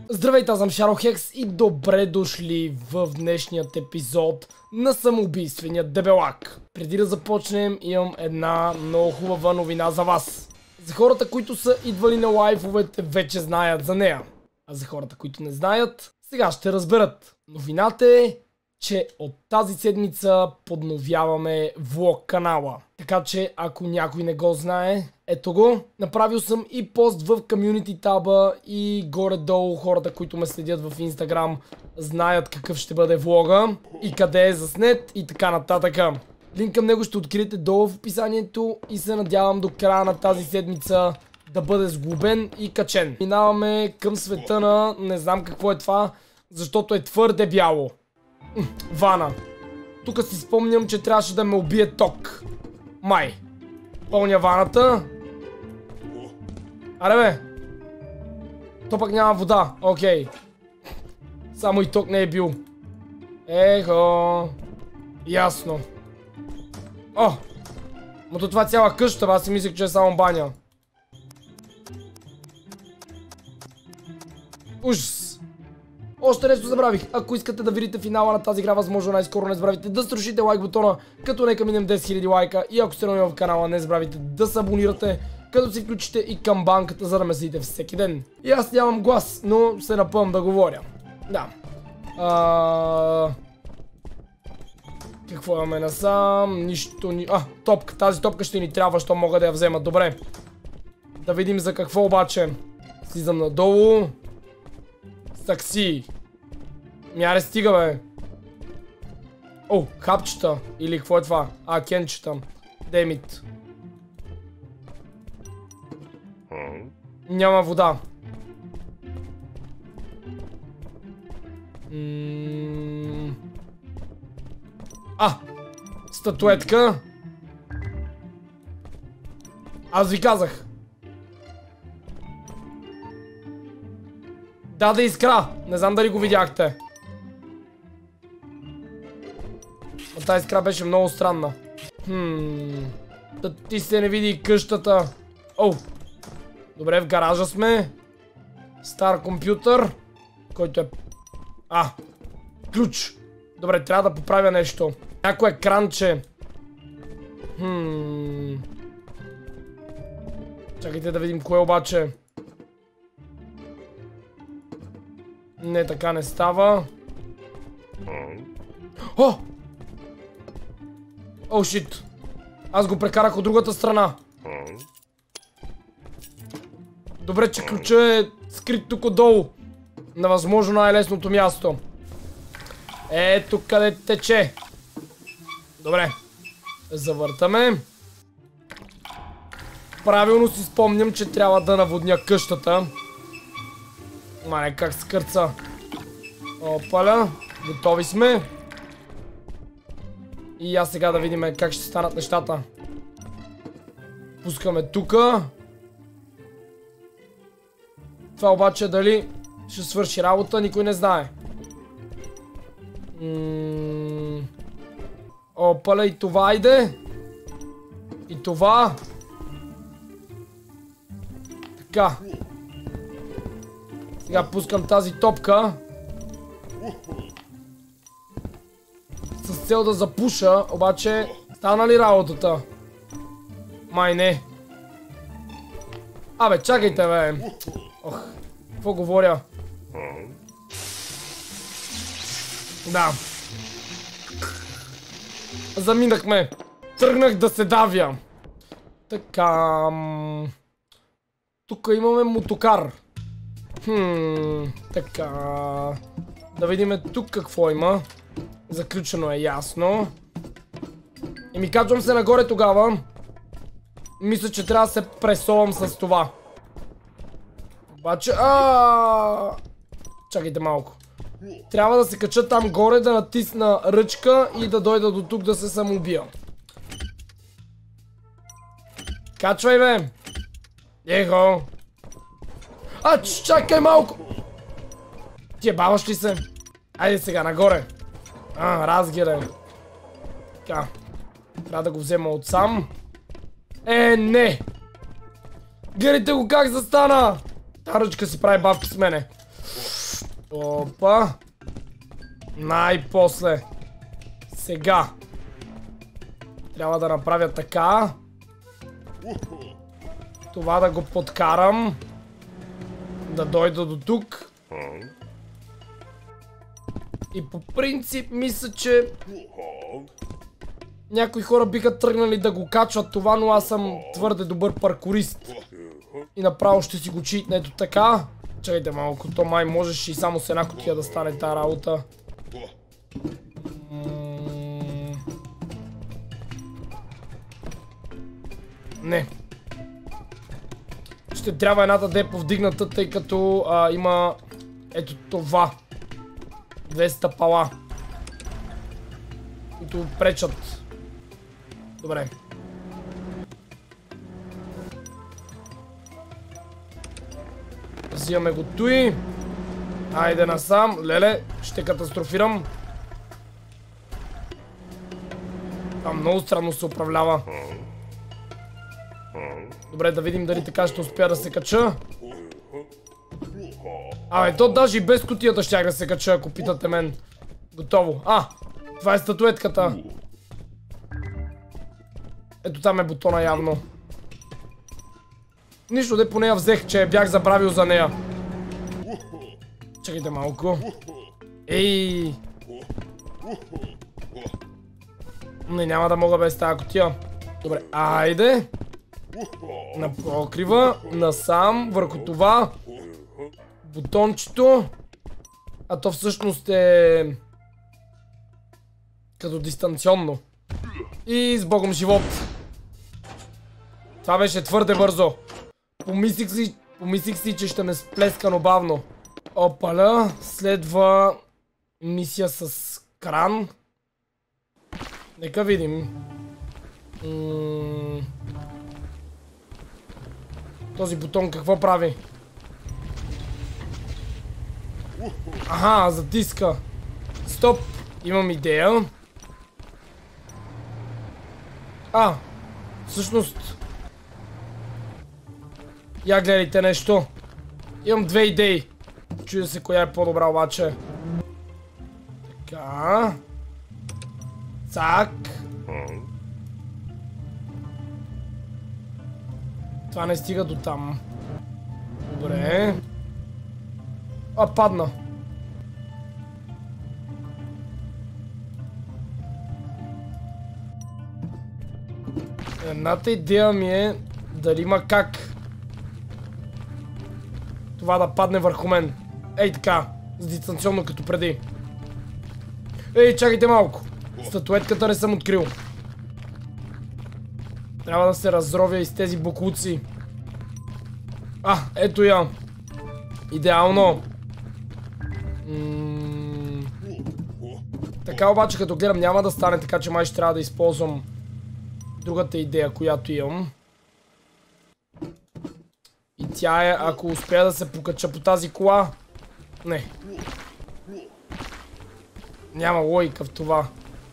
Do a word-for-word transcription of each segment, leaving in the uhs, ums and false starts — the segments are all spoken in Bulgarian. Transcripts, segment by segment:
Здравейте, аз съм Шаро-Хекс и добре дошли в днешният епизод на самоубийствения дебелак. Преди да започнем, имам една много хубава новина за вас. За хората, които са идвали на лайфовете, вече знаят за нея. А за хората, които не знаят, сега ще разберат. Новината е, че от тази седмица подновяваме влог канала. Така че, ако някой не го знае, ето го. Направил съм и пост в комюнити таба и горе-долу хората, които ме следят в Instagram, знаят какъв ще бъде влога и къде е заснет и така нататък. Линк към него ще откриете долу в описанието и се надявам до края на тази седмица да бъде сглобен и качен. Минаваме към света на не знам какво е това, защото е твърде бяло. Вана. Тук си спомням, че трябваше да ме убие ток. Май. Пълня ваната. Аре бе. То пък няма вода. Окей. Само и ток не е бил. Ехо. Ясно. О! Мото това е цяла къща, аз си мислех, че е само баня. Ужас. Още нещо забравих. Ако искате да видите финала на тази игра, възможно най-скоро не забравяйте да струшите лайк бутона, като нека минем десет хиляди лайка. И ако сте нови в канала, не забравяйте да се абонирате, като си включите и камбанката, за да ме следите всеки ден. И аз нямам глас, но се напъвам да говоря. Да. А... Какво имаме насам? Нищо ни... А, топка. Тази топка ще ни трябва, що мога да я взема. Добре. Да видим за какво обаче. Слизам надолу. Такси. Мяре стига, бе. О, хапчета. Или какво е това? А, кенчета. Демит. Няма вода. М... А! Статуетка. Аз ви казах. Да, да искра. Не знам дали го видяхте. Но тази искра беше много странна. Хм... Да ти се не види къщата. О! Добре, в гаража сме. Стар компютър. Който е... А! Ключ! Добре, трябва да поправя нещо. Някое кранче. Хм... Чакайте да видим кое обаче. Не, така не става. О! О, шит. Аз го прекарах от другата страна. Добре, че ключа е скрит тук отдолу. На възможно най-лесното място. Ето къде тече. Добре. Завъртаме. Правилно си спомням, че трябва да наводня къщата. Мале, как скърца. Опаля. Готови сме. И аз сега да видим как ще станат нещата. Пускаме тука. Това обаче дали ще свърши работа, никой не знае. М Опаля, и това иде. И това. Така. Сега пускам тази топка. С цел да запуша, обаче стана ли работата? Май не. Абе, чакайте, бе. Ох, какво говоря? Да. Заминахме. Тръгнах да се давя. Така. Тук имаме мотокар. Хм, така. Да видим тук какво има. Заключено е, ясно. И ми качвам се нагоре тогава. Мисля, че трябва да се пресовам с това. Обаче, а чакайте малко. Трябва да се кача там горе, да натисна ръчка и да дойда до тук да се самоубия. Качвай, бе! Ехо! А, чакай малко! Ти е баваш ли се? Айде сега, нагоре. А, разгире. Така. Трябва да го взема отсам. Е, не! Гледайте го как застана! Та ръчка си прави бавки с мене. Опа. Най-после. Сега. Трябва да направя така. Това да го подкарам. Да дойда до тук. И по принцип мисля, че някои хора биха тръгнали да го качват това, но аз съм твърде добър паркурист. И направо ще си го читна ето така. Чакайте малко, то май можеш и само с една кутия да стане тази работа. Не. Ще трябва едната да е повдигната, тъй като а, има ето това. Две стъпала, които пречат. Добре. Взимаме го туи. Айде насам. Леле, ще катастрофирам. Това много странно се управлява. Добре, да видим дали така ще успя да се кача. Абе, то даже и без кутията щях да се кача, ако питате мен. Готово. А, това е статуетката. Ето там е бутона явно. Нищо, де поне я взех, че бях забравил за нея. Чакайте малко. Ей! Не, няма да мога без тази кутия. Добре, айде. На покрива, насам, върху това. Бутончето. А то всъщност е като дистанционно. И с Богом живот. Това беше твърде бързо. Помислих си, помислих си, че ще ме сплескано бавно. Опаля, следва мисия с кран. Нека видим. М- Този бутон какво прави? Аха, затиска. Стоп, имам идея. А, всъщност. Я гледайте нещо. Имам две идеи. Чуя се коя е по-добра обаче. Така. Цак. Това не стига до там. Добре. А, падна. Едната идея ми е дали има как това да падне върху мен. Ей така, с дистанционно като преди. Ей, чакайте малко. Статуетката не съм открил. Трябва да се разровя из тези боклуци. А, ето я. Идеално. М- така обаче като гледам няма да стане, така че май ще трябва да използвам другата идея, която имам. И тя е, ако успея да се покача по тази кола. Не. Няма логика в това.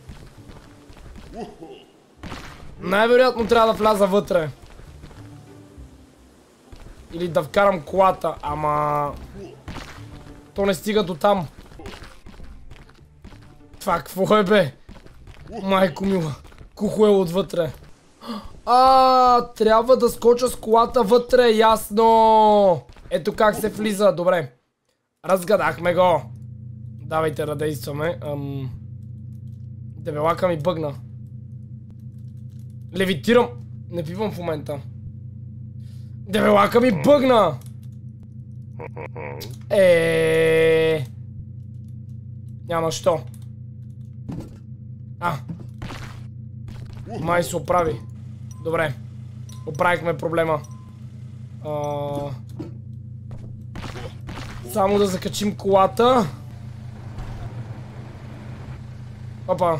Най-вероятно трябва да вляза вътре. Или да вкарам колата, ама... То не стига до там. Това какво е, бе? Майко мила. Кухо е отвътре. А, трябва да скоча с колата вътре, ясно. Ето как се влиза, добре. Разгадахме го. Давайте да действаме. Ам... Дебелака ми бъгна. Левитирам. Не пивам в момента. Дебелака ми бъгна. Е. Няма що. А. Май се оправи. Добре. Оправихме проблема. А... Само да закачим колата. Опа.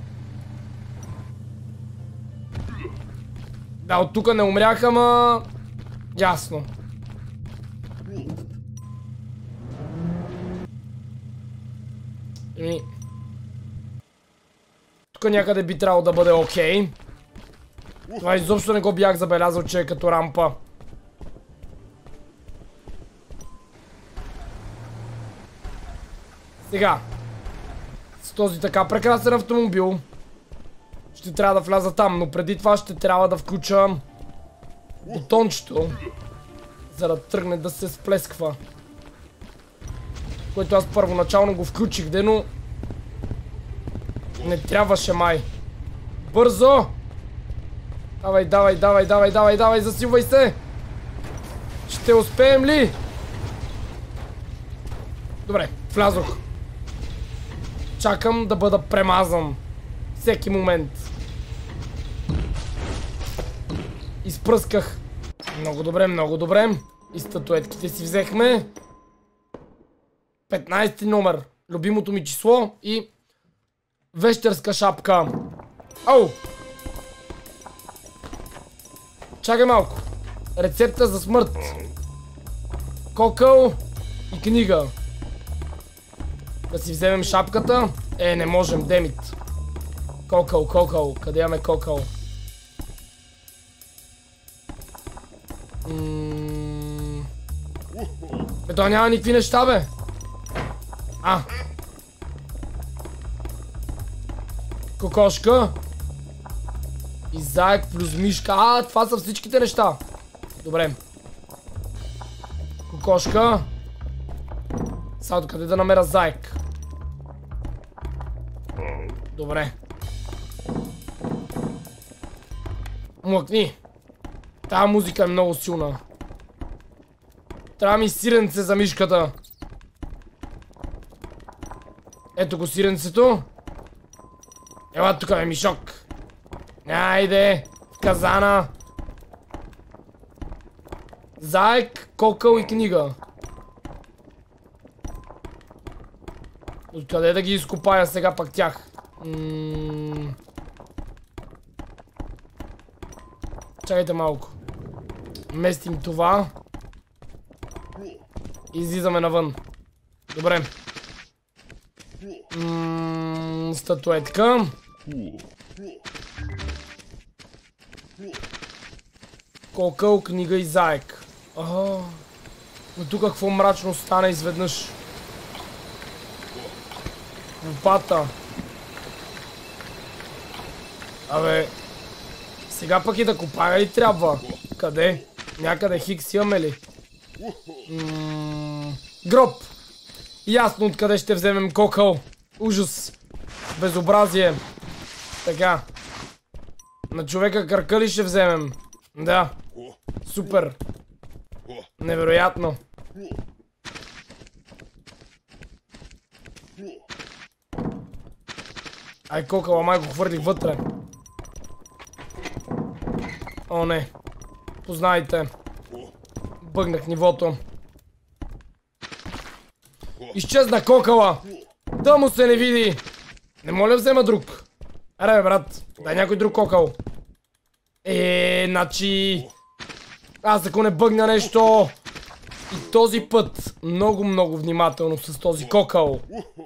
Да, от тук не умрях, ама... Ясно. Еми... Тук някъде би трябвало да бъде окей. Това изобщо не го бях забелязал, че е като рампа. Сега. С този така прекрасен автомобил ще трябва да вляза там, но преди това ще трябва да включа бутончето, за да тръгне да се сплесква. Което аз първоначално го включих, де, но не трябваше май. Бързо! Давай, давай, давай, давай, давай, давай, засилвай се! Ще успеем ли? Добре, влязох. Чакам да бъда премазан. Всеки момент. Изпръсках. Много добре, много добре. И статуетките си взехме. петнайсети номер. Любимото ми число и вещерска шапка. Ау! Чакай малко. Рецепта за смърт. Кокъл и книга. Да си вземем шапката. Е, не можем, демит. Кокъл, кокъл. Къде имаме кокъл? Ммм... Бе, това няма никакви неща, бе. А. Кокошка. И заек плюс мишка. А, това са всичките неща. Добре. Кокошка. Сега къде да намеря заек? Добре. Млъкни. Тая музика е много силна. Трябва ми сиренце за мишката. Ето го сиренцето. Ела тук е мишок. Айде. В казана. Заек, кокъл и книга. Откъде да ги изкопая сега пак тях? М... Чакайте малко. Местим това. Излизаме навън. Добре. М... Статуетка. Кокъл, книга и заек. Ага. Но тук какво мрачно стана изведнъж? Лопата. Абе. Сега пък и да копая ли трябва? Къде? Някъде хикс имаме ли? М- гроб. Ясно откъде ще вземем кокъл. Ужас. Безобразие. Така. На човека кръка ли ще вземем? Да. Супер. Невероятно. Ай, кокъла, май го хвърлих вътре. О, не. Познайте. Бъгнах нивото. Изчезна кокъла. Да му се не види. Не моля взема друг. Аре, бе, брат. Дай някой друг кокъл. Е, значи... Аз ако не бъгна нещо... И този път много, много внимателно с този кокъл.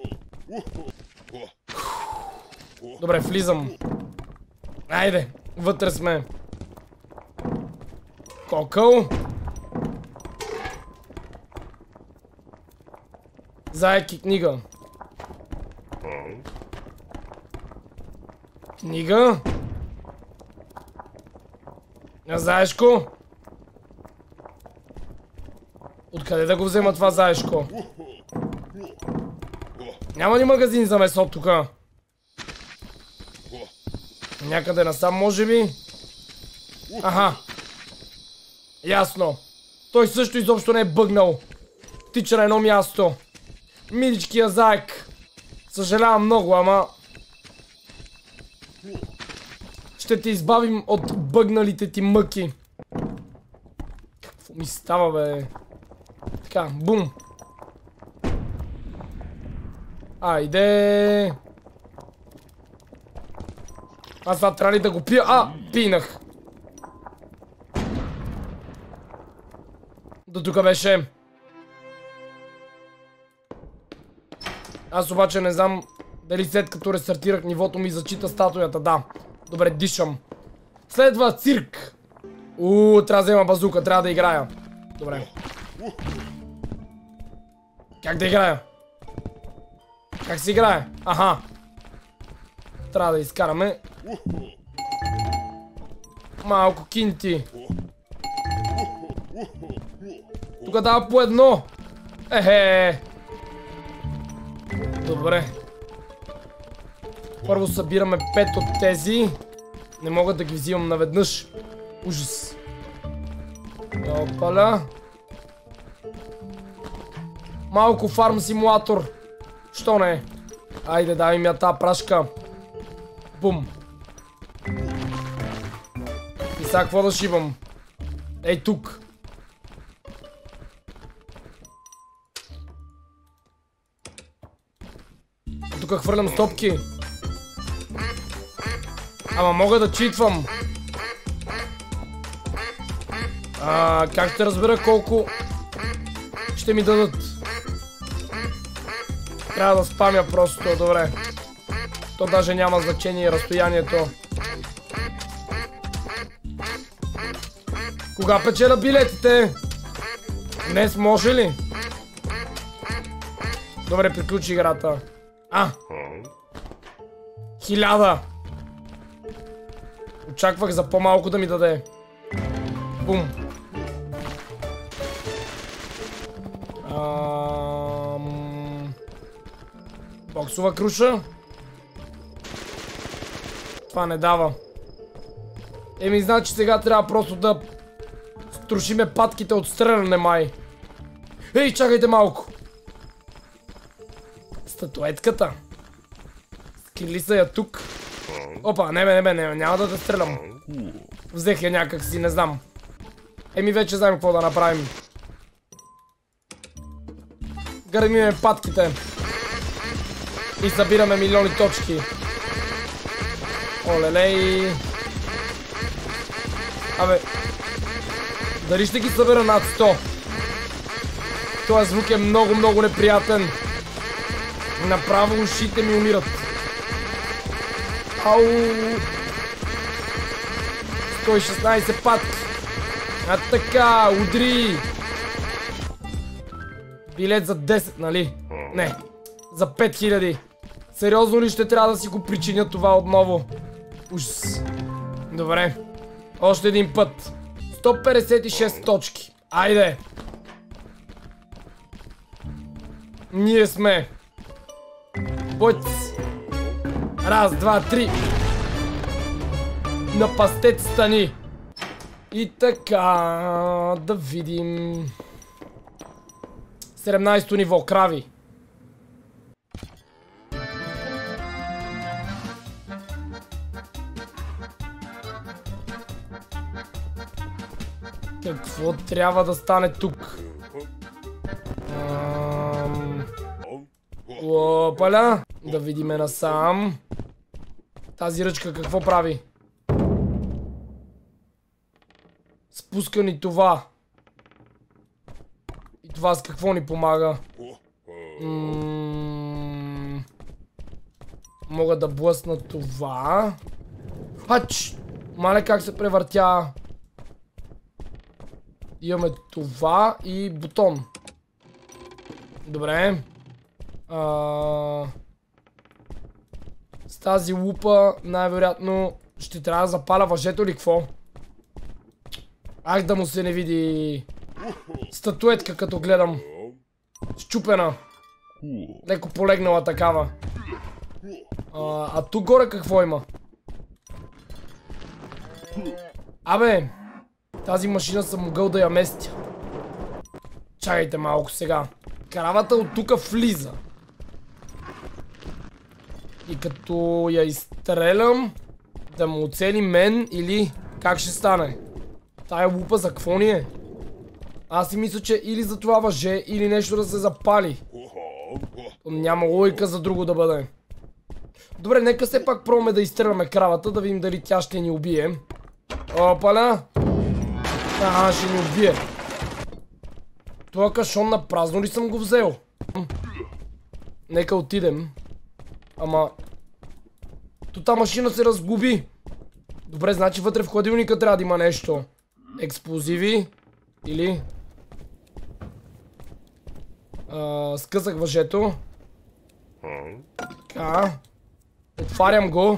Добре, влизам. Айде, вътре сме. Кокъл. Заек и книга. Книга. Заешко. Откъде да го взема това заешко? Няма ли магазин за месо тука? Някъде насам, може би? Аха. Ясно. Той също изобщо не е бъгнал. Тича на едно място. Миличкия заек. Съжалявам много, ама... Ще те избавим от бъгналите ти мъки. Какво ми става, бе? Така, бум. Айде. Аз това трябва ли да го пия? А, пинах. До тук беше. Аз обаче не знам дали след като рестартирах нивото ми зачита статуята. Да. Добре, дишам. Следва цирк. Уу, трябва да взема базука, трябва да играя. Добре. Как да играя? Как се играе? Аха. Трябва да изкараме малко кинти. Тук дава по едно. Ехе. Добре. Първо събираме пет от тези. Не мога да ги взимам наведнъж. Ужас. Опаля. Малко фарм симулатор. Що не? Айде, дай ми я тази прашка. Бум. И сега какво да шибам? Ей тук. Тук хвърлям стопки. Ама мога да читвам. А, как ще разбера колко ще ми дадат? Трябва да спамя просто, добре. То даже няма значение разстоянието. Кога печеля билетите? Днес може ли? Добре, приключи играта. А! Хиляда! Очаквах за по-малко да ми даде. Бум! Ам... Боксова круша? Това не дава. Еми, значи сега трябва просто да струшиме патките от стреляне, май. Ей, чакайте малко. Статуетката. Скрили са я тук. Опа, не бе, не бе, не, няма да те стрелям. Взех я някак си, не знам. Еми, вече знаем какво да направим. Гърмиме патките. И събираме милиони точки. Олелей. Абе. Дали ще ги събера над сто? Този звук е много, много неприятен. Направо ушите ми умират. Ау. сто и шестнайсет патки. А така, удри. Билет за десет, нали? Не. За пет хиляди. Сериозно ли ще трябва да си го причиня това отново? Ужас. Добре. Още един път. сто петдесет и шест точки. Айде. Ние сме. Бойц. Раз, два, три. На пастет стани. И така, да видим. седемнайсето ниво, крави. Какво трябва да стане тук? Ам... Опаля. Да видиме насам. Тази ръчка какво прави? Спуска ни това. И това с какво ни помага? М- Мога да блъсна това. Ач! Мале как се превъртя. Имаме това и бутон. Добре. А... С тази лупа най-вероятно ще трябва да запаля въжето или какво? Ах да му се не види. Статуетка като гледам. Счупена. Леко полегнала такава. А, а тук горе какво има? Абе, тази машина съм могъл да я местя. Чакайте малко сега. Каравата от тук влиза. И като я изстрелям, да му оцели мен или как ще стане? Тая лупа за какво ни е? Аз си мисля, че или за това въже, или нещо да се запали. Няма логика за друго да бъде. Добре, нека все пак пробваме да изстреляме кравата, да видим дали тя ще ни убие. Опаля! Ага, ще ни убие. Това кашон на празно ли съм го взел? Нека отидем. Ама... Тута машина се разгуби. Добре, значи вътре в хладилника трябва да има нещо. Експлозиви. Или... А, скъсах въжето. Така. Отварям го.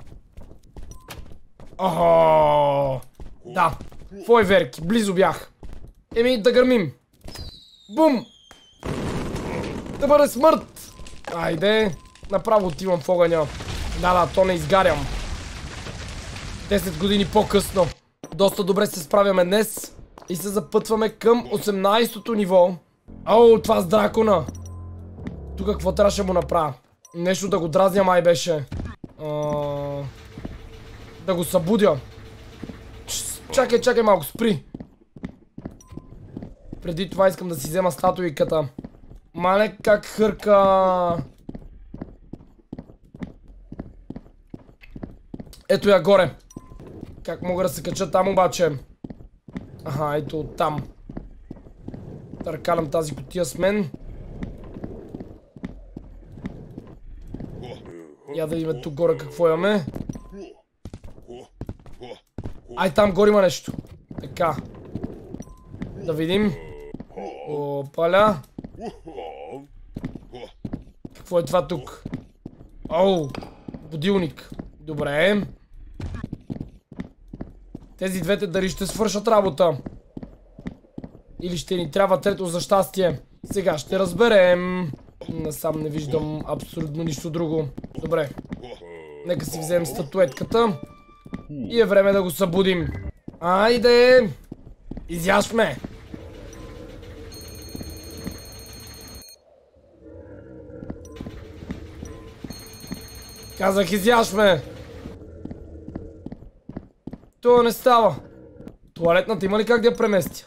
Охо. Да. Фойверки. Близо бях. Еми да гърмим. Бум. Да бъде смърт. Айде. Направо отивам в огъня. Да, да, то не изгарям. десет години по-късно. Доста добре се справяме днес. И се запътваме към осемнайсетото ниво. О, това с дракона. Тук какво трябваше му направя? Нещо да го дразня май беше. А... Да го събудя. Чакай, чакай малко, спри. Преди това искам да си взема статуиката. Мале как хърка. Ето я горе. Как мога да се кача там обаче? Аха, ето оттам. Търкалям тази кутия с мен. Я да видим тук горе какво имаме. Ай, там горе има нещо. Така. Да видим. Опаля. Какво е това тук? Оу, будилник. Добре. Тези двете дали ще свършат работа. Или ще ни трябва трето за щастие. Сега ще разберем. Насам не виждам абсолютно нищо друго. Добре. Нека си вземем статуетката. И е време да го събудим. Айде! Изяшме! Казах изяшме! Това не става. Туалетната има ли как да я преместя?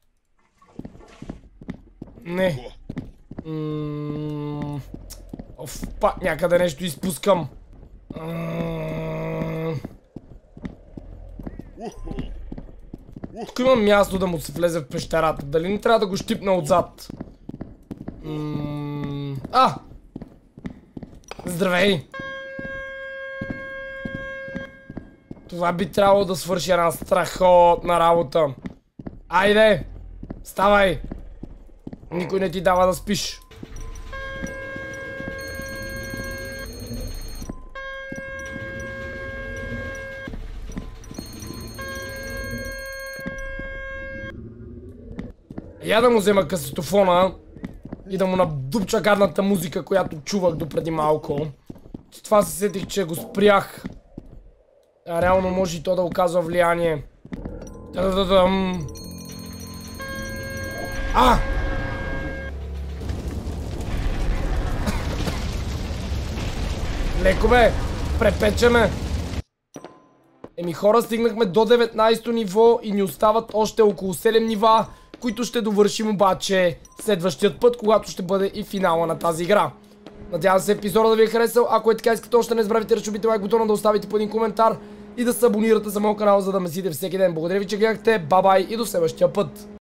Не. Ммм... Оф, пак някъде нещо изпускам. Ммм... Тук има място да му се влезе в пещерата. Дали не трябва да го щипна отзад? Ммм... А! Здравей! Това би трябвало да свърши една страхотна работа. Айде! Ставай! Никой не ти дава да спиш. Я да му взема касетофона и да му надупча гадната музика, която чувах допреди малко. С това се сетих, че го спрях. А реално може и то да оказва влияние. Та-да-да-дам. А! Леко бе! Препечеме! Еми хора, стигнахме до деветнайсето ниво и ни остават още около седем нива, които ще довършим обаче следващият път, когато ще бъде и финала на тази игра. Надявам се епизода да ви е харесал. Ако е така, искате още не забравяйте да чупите лайк бутона, да оставите по един коментар и да се абонирате за моят канал, за да ме следите всеки ден. Благодаря ви, че гледахте. Бай-бай и до следващия път!